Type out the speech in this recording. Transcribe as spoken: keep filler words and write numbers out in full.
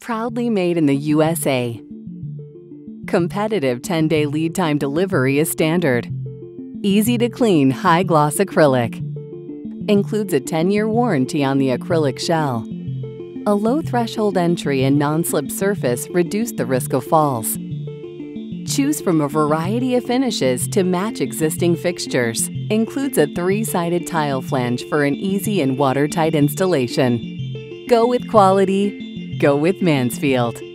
Proudly made in the U S A. Competitive ten day lead time delivery is standard. Easy to clean high-gloss acrylic. Includes a ten year warranty on the acrylic shell. A low threshold entry and non-slip surface reduce the risk of falls. Choose from a variety of finishes to match existing fixtures. Includes a three-sided tile flange for an easy and watertight installation. Go with quality. Go with Mansfield.